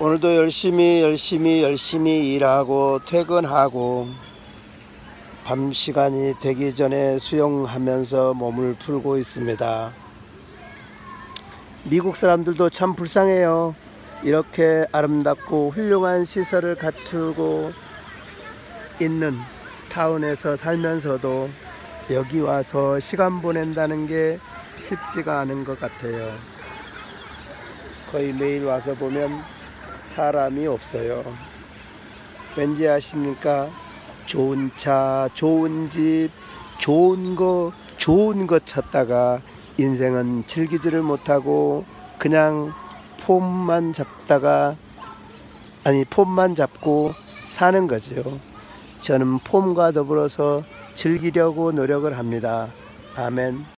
오늘도 열심히 일하고 퇴근하고 밤 시간이 되기 전에 수영하면서 몸을 풀고 있습니다. 미국 사람들도 참 불쌍해요. 이렇게 아름답고 훌륭한 시설을 갖추고 있는 타운에서 살면서도 여기 와서 시간 보낸다는 게 쉽지가 않은 것 같아요. 거의 매일 와서 보면 사람이 없어요. 왠지 아십니까? 좋은 차, 좋은 집, 좋은 거 찾다가 인생은 즐기지를 못하고 그냥 폼만 잡고 사는 거죠. 저는 폼과 더불어서 즐기려고 노력을 합니다. 아멘.